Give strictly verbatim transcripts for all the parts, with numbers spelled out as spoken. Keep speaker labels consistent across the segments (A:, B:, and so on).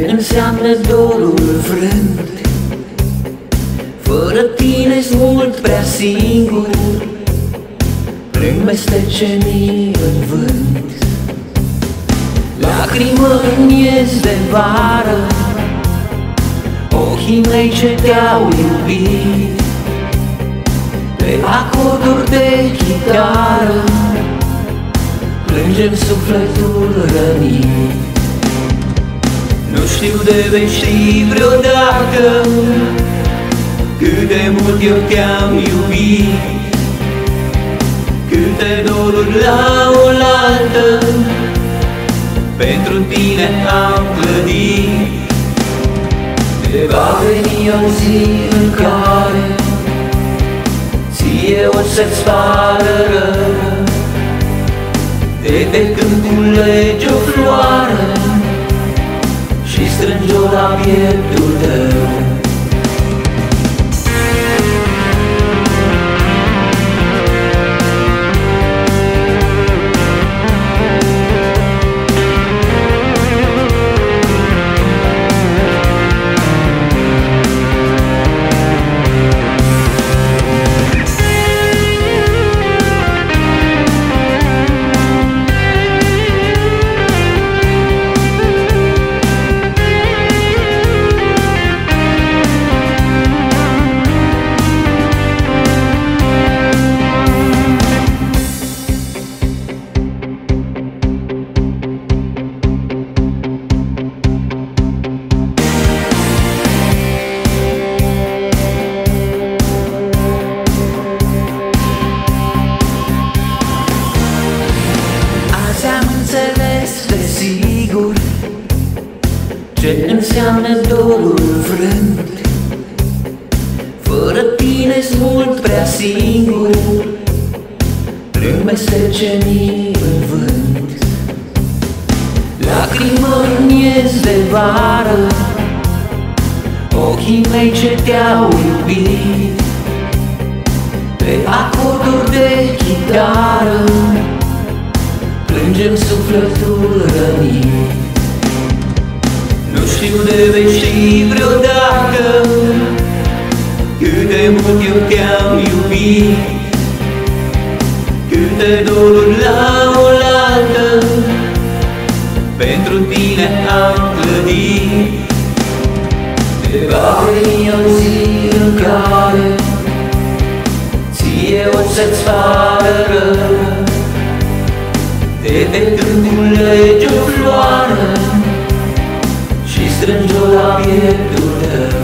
A: Ce înseamnă dorul frânt? Fără tine-s mult prea singur, plâng mestecenii în vânt. Lacrimă în miez de vară, ochii mei ce te-au iubit, pe acorduri de chitară plângem sufletul rănit. Nu știu de vei ști vreodată cât de mult eu te-am iubit, câte doruri la oaltă pentru tine am clădit. De va veni o zi în care ție o să-ți pară rău, de pe când culegi o floare și strângi-o la pieptul tău. Ce înseamnă dorul frânt? Fără tine-s mult prea singur, plâng mestecenii în vânt. Lacrimă în miez de vară, ochii mei ce te-au iubit, pe acorduri de chitară plângem sufletul rănit. Nu știu de vei ști vreodată cât de mult eu te-am iubit, câte doruri la oaltă pentru tine am clădit. De va veni o zi în care ție o să-ți pară rău, de pe când culegi o floare și strângi-o la pieptul tău.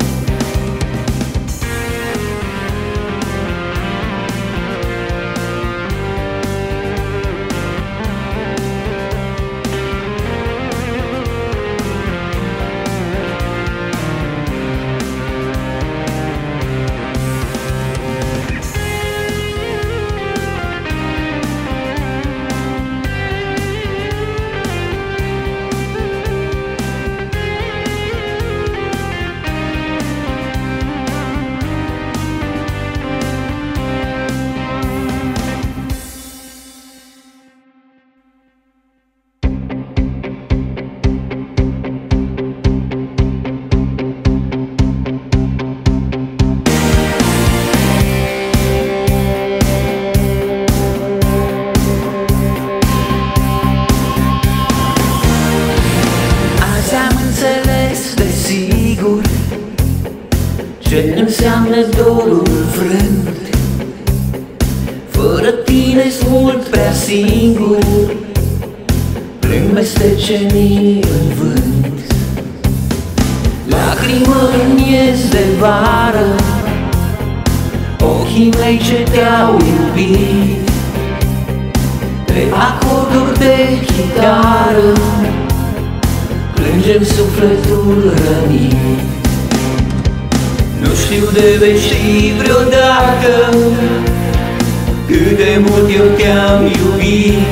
A: Ce înseamnă dorul frânt? Fără tine-s mult prea singur, plâng mestecenii în vânt. Lacrimă în miez de vară, ochii mei ce te-au iubit, pe acorduri de chitară plângem sufletul rănit. Nu știu de vei ști vreodată cât de mult eu te-am iubit,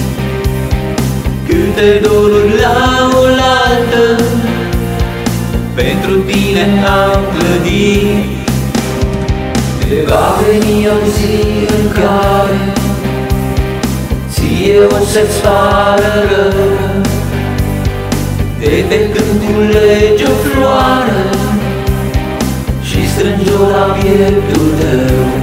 A: câte doruri la oaltă pentru tine am clădit. De va veni o zi în care ție o să-ți pară rău, de De pe când culege o floare și strânge-o la pieptul tău.